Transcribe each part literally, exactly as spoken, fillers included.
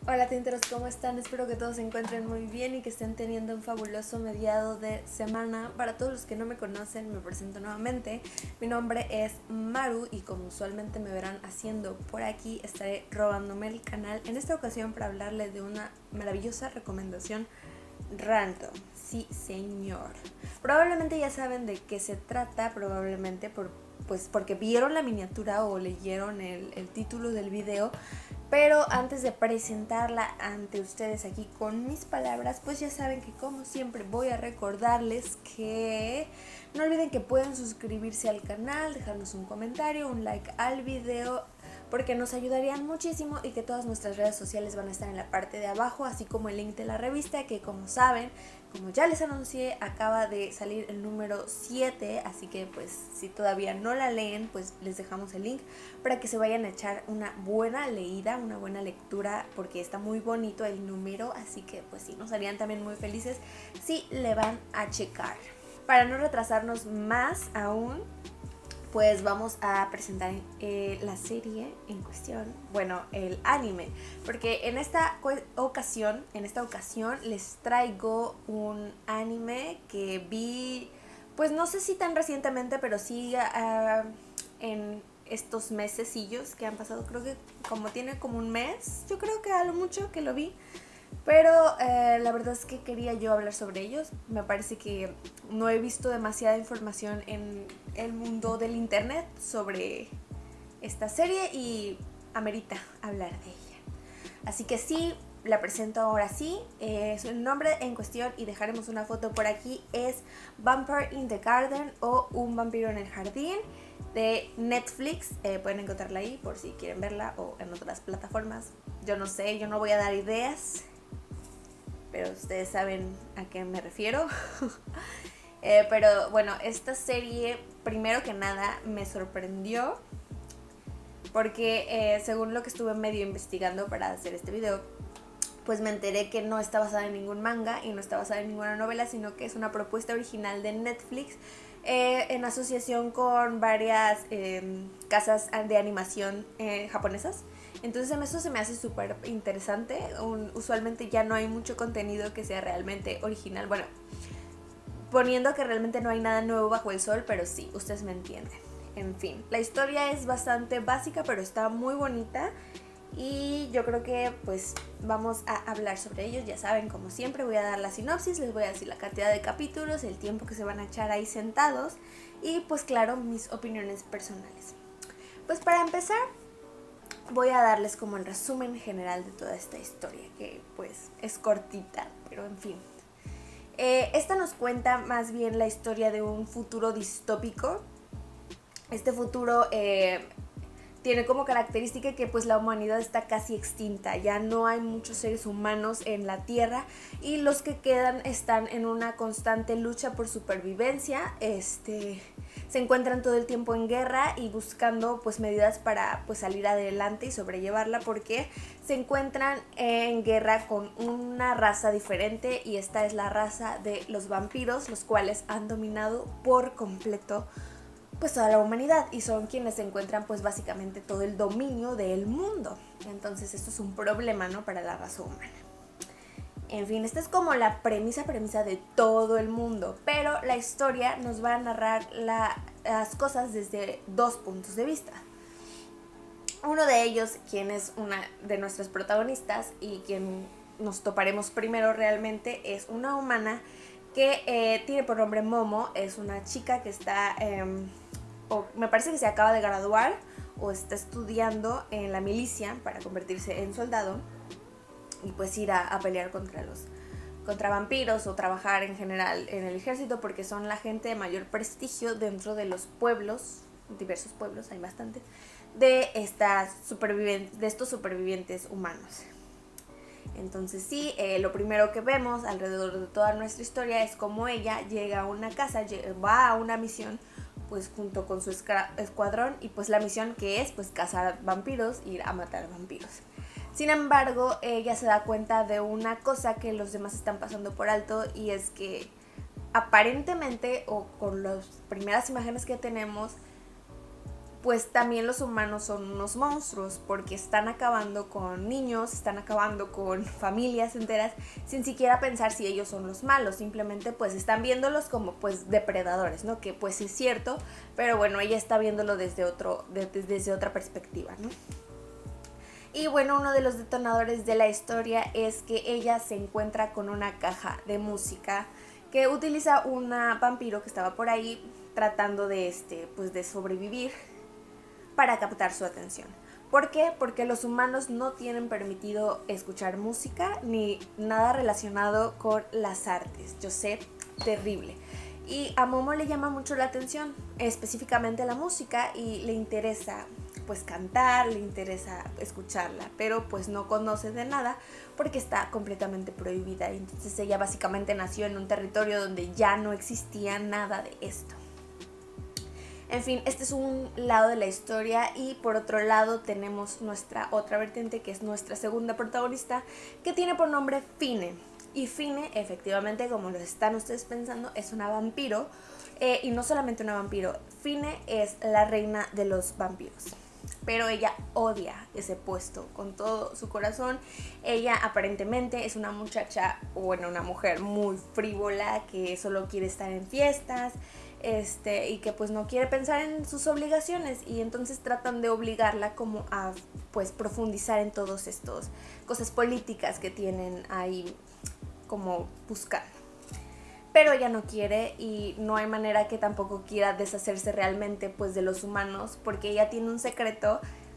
Hola tinteros, ¿cómo están? Espero que todos se encuentren muy bien y que estén teniendo un fabuloso mediado de semana. Para todos los que no me conocen, me presento nuevamente. Mi nombre es Maru y como usualmente me verán haciendo por aquí, estaré robándome el canal en esta ocasión para hablarles de una maravillosa recomendación random. Sí, señor. Probablemente ya saben de qué se trata, probablemente por, pues porque vieron la miniatura o leyeron el, el título del video. Pero antes de presentarla ante ustedes aquí con mis palabras, pues ya saben que como siempre voy a recordarles que no olviden que pueden suscribirse al canal, dejarnos un comentario, un like al video, porque nos ayudarían muchísimo y que todas nuestras redes sociales van a estar en la parte de abajo, así como el link de la revista que como saben, como ya les anuncié, acaba de salir el número siete, así que pues si todavía no la leen, pues les dejamos el link para que se vayan a echar una buena leída, una buena lectura, porque está muy bonito el número, así que pues sí, nos harían también muy felices si le van a checar. Para no retrasarnos más aún, pues vamos a presentar eh, la serie en cuestión, bueno, el anime, porque en esta ocasión, en esta ocasión les traigo un anime que vi, pues no sé si tan recientemente, pero sí uh, en estos mesecillos que han pasado, creo que como tiene como un mes, yo creo que a lo mucho que lo vi. Pero eh, la verdad es que quería yo hablar sobre ellos. Me parece que no he visto demasiada información en el mundo del internet sobre esta serie y amerita hablar de ella. Así que sí, la presento ahora sí. Eh, su nombre en cuestión, y dejaremos una foto por aquí, es Vampire in the Garden o Un vampiro en el jardín, de Netflix. Eh, pueden encontrarla ahí por si quieren verla, o en otras plataformas. Yo no sé, yo no voy a dar ideas, pero ustedes saben a qué me refiero. eh, pero bueno, esta serie, primero que nada, me sorprendió porque eh, según lo que estuve medio investigando para hacer este video, pues me enteré que no está basada en ningún manga y no está basada en ninguna novela, sino que es una propuesta original de Netflix eh, en asociación con varias eh, casas de animación eh, japonesas. Entonces eso se me hace súper interesante. Un, usualmente ya no hay mucho contenido que sea realmente original. Bueno, poniendo que realmente no hay nada nuevo bajo el sol, pero sí, ustedes me entienden. En fin, la historia es bastante básica, pero está muy bonita. Y yo creo que pues vamos a hablar sobre ellos. Ya saben, como siempre voy a dar la sinopsis, les voy a decir la cantidad de capítulos, el tiempo que se van a echar ahí sentados y pues claro, mis opiniones personales. Pues para empezar voy a darles como el resumen general de toda esta historia, que pues es cortita, pero en fin. Eh, esta nos cuenta más bien la historia de un futuro distópico. Este futuro eh, tiene como característica que pues la humanidad está casi extinta, ya no hay muchos seres humanos en la Tierra y los que quedan están en una constante lucha por supervivencia. Este, se encuentran todo el tiempo en guerra y buscando pues medidas para pues salir adelante y sobrellevarla, porque se encuentran en guerra con una raza diferente, y esta es la raza de los vampiros, los cuales han dominado por completo pues toda la humanidad y son quienes se encuentran pues básicamente todo el dominio del mundo. Entonces esto es un problema, ¿no?, para la raza humana. En fin, esta es como la premisa, premisa de todo el mundo, pero la historia nos va a narrar la, las cosas desde dos puntos de vista. Uno de ellos, quien es una de nuestras protagonistas y quien nos toparemos primero realmente, es una humana que eh, tiene por nombre Momo. Es una chica que está, eh, o me parece que se acaba de graduar o está estudiando en la milicia para convertirse en soldado y pues ir a, a pelear contra los contra vampiros o trabajar en general en el ejército, porque son la gente de mayor prestigio dentro de los pueblos, diversos pueblos, hay bastante, de, estas supervivientes, de estos supervivientes humanos. Entonces sí, eh, lo primero que vemos alrededor de toda nuestra historia es cómo ella llega a una casa, va a una misión pues junto con su escuadrón, y pues la misión que es pues cazar vampiros, ir a matar vampiros. Sin embargo, ella se da cuenta de una cosa que los demás están pasando por alto, y es que aparentemente, o con las primeras imágenes que tenemos, pues también los humanos son unos monstruos porque están acabando con niños, están acabando con familias enteras sin siquiera pensar si ellos son los malos, simplemente pues están viéndolos como pues depredadores, ¿no? Que pues es cierto, pero bueno, ella está viéndolo desde, otro, desde, desde otra perspectiva, ¿no? Y bueno, uno de los detonadores de la historia es que ella se encuentra con una caja de música que utiliza una vampiro que estaba por ahí tratando de, este, pues de sobrevivir para captar su atención. ¿Por qué? Porque los humanos no tienen permitido escuchar música ni nada relacionado con las artes. Yo sé, terrible. Y a Momo le llama mucho la atención, específicamente la música, y le interesa pues cantar, le interesa escucharla, pero pues no conoce de nada porque está completamente prohibida. Y entonces ella básicamente nació en un territorio donde ya no existía nada de esto. En fin, este es un lado de la historia y por otro lado tenemos nuestra otra vertiente, que es nuestra segunda protagonista, que tiene por nombre Fine. Y Fine, efectivamente, como lo están ustedes pensando, es una vampiro, eh, y no solamente una vampiro. Fine es la reina de los vampiros, pero ella odia ese puesto con todo su corazón. Ella aparentemente es una muchacha, bueno, una mujer muy frívola que solo quiere estar en fiestas, Este, y que pues no quiere pensar en sus obligaciones, y entonces tratan de obligarla como a pues profundizar en todos estos cosas políticas que tienen ahí como buscando. Pero ella no quiere, y no hay manera que tampoco quiera deshacerse realmente pues de los humanos, porque ella tiene un secreto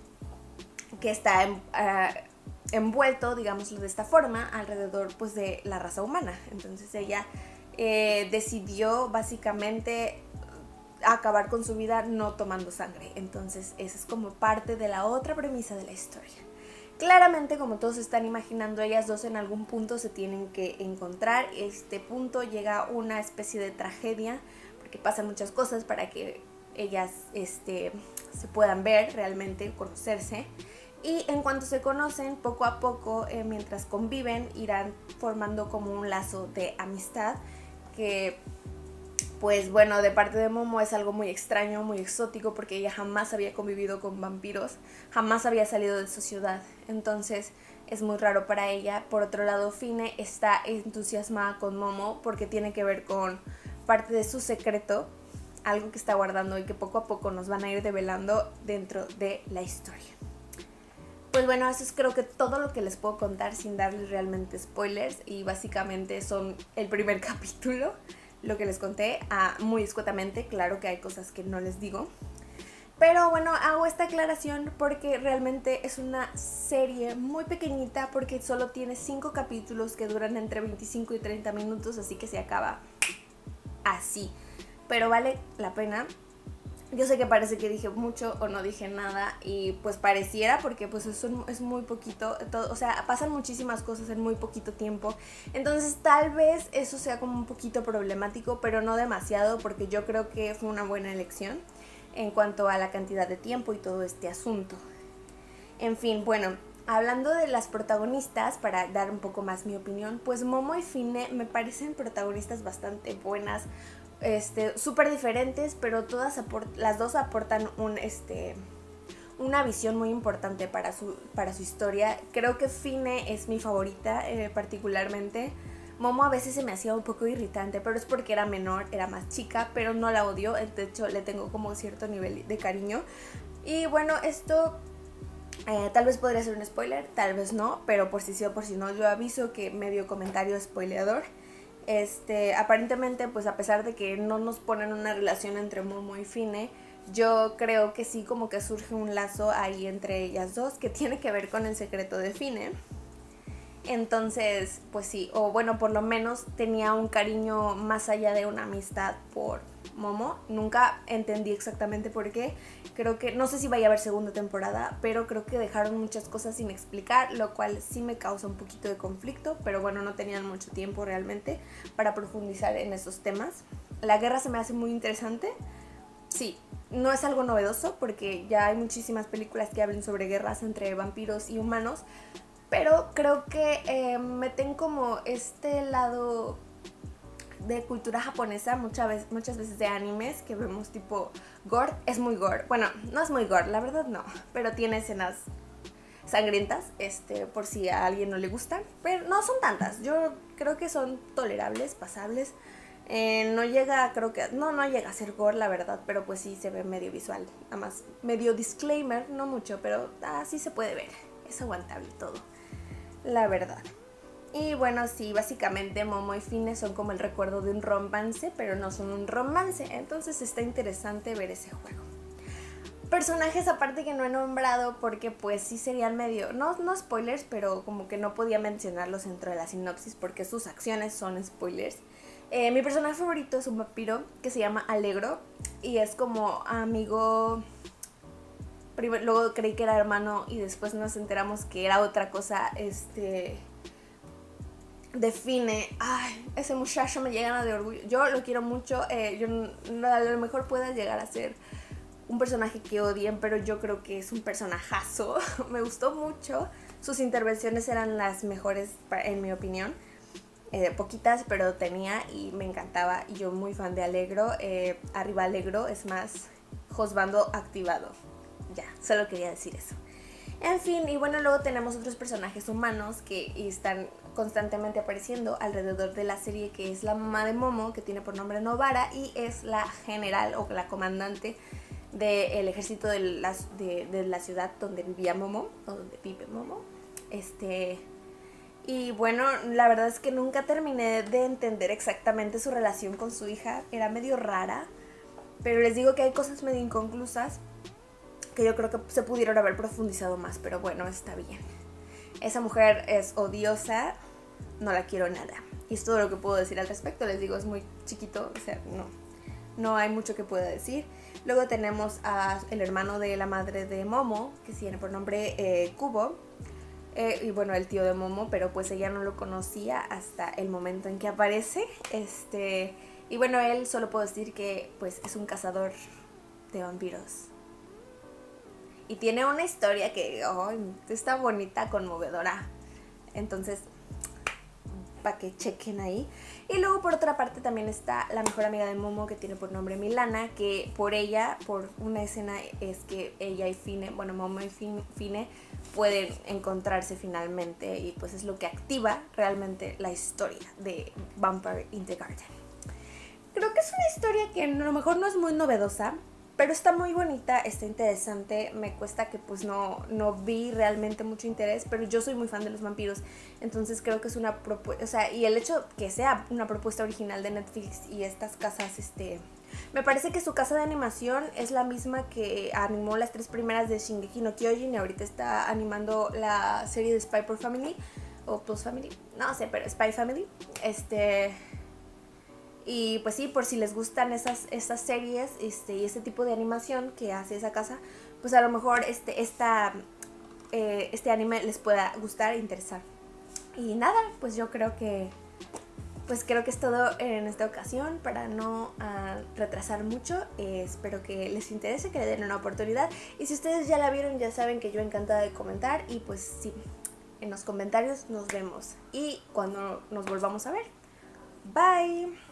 que está en, uh, envuelto, digámoslo de esta forma, alrededor pues de la raza humana. Entonces ella Eh, decidió básicamente acabar con su vida no tomando sangre. Entonces esa es como parte de la otra premisa de la historia. Claramente, como todos están imaginando, ellas dos en algún punto se tienen que encontrar. Este punto llega una especie de tragedia porque pasan muchas cosas para que ellas este, se puedan ver realmente, conocerse. Y en cuanto se conocen, poco a poco, eh, mientras conviven, irán formando como un lazo de amistad que, pues bueno, de parte de Momo es algo muy extraño, muy exótico, porque ella jamás había convivido con vampiros, jamás había salido de su ciudad, entonces es muy raro para ella. Por otro lado, Fine está entusiasmada con Momo porque tiene que ver con parte de su secreto, algo que está guardando y que poco a poco nos van a ir develando dentro de la historia. Pues bueno, eso es creo que todo lo que les puedo contar sin darles realmente spoilers, y básicamente son el primer capítulo, lo que les conté, ah, muy escuetamente. Claro que hay cosas que no les digo, pero bueno, hago esta aclaración porque realmente es una serie muy pequeñita, porque solo tiene cinco capítulos que duran entre veinticinco y treinta minutos, así que se acaba así, pero vale la pena. Yo sé que parece que dije mucho o no dije nada, y pues pareciera, porque pues es, un, es muy poquito, todo, o sea, pasan muchísimas cosas en muy poquito tiempo, entonces tal vez eso sea como un poquito problemático, pero no demasiado, porque yo creo que fue una buena elección en cuanto a la cantidad de tiempo y todo este asunto. En fin, bueno, hablando de las protagonistas, para dar un poco más mi opinión, pues Momo y Fine me parecen protagonistas bastante buenas, este, súper diferentes, pero todas las dos aportan un, este, una visión muy importante para su, para su historia. Creo que Fine es mi favorita, eh, particularmente. Momo a veces se me hacía un poco irritante, pero es porque era menor, era más chica, pero no la odio, de hecho le tengo como cierto nivel de cariño. Y bueno, esto eh, tal vez podría ser un spoiler, tal vez no, pero por si sí o por si no, yo aviso que medio comentario spoileador. Este, aparentemente, pues a pesar de que no nos ponen una relación entre Momo y Fine, yo creo que sí como que surge un lazo ahí entre ellas dos que tiene que ver con el secreto de Fine. Entonces, pues sí, o bueno, por lo menos tenía un cariño más allá de una amistad por Momo. Nunca entendí exactamente por qué. Creo que, no sé si vaya a haber segunda temporada, pero creo que dejaron muchas cosas sin explicar, lo cual sí me causa un poquito de conflicto, pero bueno, no tenían mucho tiempo realmente para profundizar en esos temas. La guerra se me hace muy interesante. Sí, no es algo novedoso porque ya hay muchísimas películas que hablan sobre guerras entre vampiros y humanos, pero creo que eh, meten como este lado de cultura japonesa, muchas veces, muchas veces de animes que vemos tipo gore, es muy gore. Bueno, no es muy gore, la verdad no, pero tiene escenas sangrientas, este, por si a alguien no le gustan, pero no son tantas, yo creo que son tolerables, pasables. Eh, no llega, creo que, no, no llega a ser gore, la verdad, pero pues sí se ve medio visual, nada más, medio disclaimer, no mucho, pero así se puede ver, es aguantable todo, la verdad. Y bueno, sí, básicamente Momo y Fine son como el recuerdo de un romance, pero no son un romance, entonces está interesante ver ese juego. Personajes aparte que no he nombrado porque pues sí serían medio, no, no spoilers, pero como que no podía mencionarlos dentro de la sinopsis porque sus acciones son spoilers. Eh, mi personaje favorito es un vampiro que se llama Alegro y es como amigo, primero, luego creí que era hermano y después nos enteramos que era otra cosa, este, define, ay, ese muchacho me llena de orgullo, yo lo quiero mucho, eh, yo no, a lo mejor pueda llegar a ser un personaje que odien, pero yo creo que es un personajazo, me gustó mucho, sus intervenciones eran las mejores en mi opinión. Eh, poquitas, pero tenía y me encantaba. Y yo muy fan de Alegro. Eh, arriba Alegro, es más, Josbando activado. Ya, solo quería decir eso. En fin, y bueno, luego tenemos otros personajes humanos que están constantemente apareciendo alrededor de la serie, que es la mamá de Momo, que tiene por nombre Novara, y es la general o la comandante del ejército de la, de, de la ciudad donde vivía Momo, o donde vive Momo. Este... Y bueno, la verdad es que nunca terminé de entender exactamente su relación con su hija. Era medio rara, pero les digo que hay cosas medio inconclusas que yo creo que se pudieron haber profundizado más, pero bueno, está bien. Esa mujer es odiosa, no la quiero nada. Y es todo lo que puedo decir al respecto. Les digo, es muy chiquito, o sea, no, no hay mucho que pueda decir. Luego tenemos a el hermano de la madre de Momo, que tiene por nombre eh, Kubo. Eh, y bueno, el tío de Momo, pero pues ella no lo conocía hasta el momento en que aparece. Este, y bueno, él solo puedo decir que pues es un cazador de vampiros. Y tiene una historia que oh, está bonita, conmovedora. Entonces, para que chequen ahí. Y luego por otra parte también está la mejor amiga de Momo, que tiene por nombre Milana, que por ella, por una escena es que ella y Fine, bueno, Momo y Fine pueden encontrarse finalmente, y pues es lo que activa realmente la historia de Vampire in the Garden. Creo que es una historia que a lo mejor no es muy novedosa, pero está muy bonita, está interesante. Me cuesta que pues no, no vi realmente mucho interés, pero yo soy muy fan de los vampiros, entonces creo que es una propuesta, o sea, y el hecho que sea una propuesta original de Netflix y estas casas, este... me parece que su casa de animación es la misma que animó las tres primeras de Shingeki no Kyojin y ahorita está animando la serie de Spy por Family o Plus Family, no sé, pero Spy Family. Este... Y pues sí, por si les gustan esas, esas series este, y este tipo de animación que hace esa casa, pues a lo mejor este, esta, eh, este anime les pueda gustar e interesar. Y nada, pues yo creo que pues creo que es todo en esta ocasión para no uh, retrasar mucho. Eh, espero que les interese, que le den una oportunidad. Y si ustedes ya la vieron, ya saben que yo encantada de comentar. Y pues sí, en los comentarios nos vemos. Y cuando nos volvamos a ver. Bye.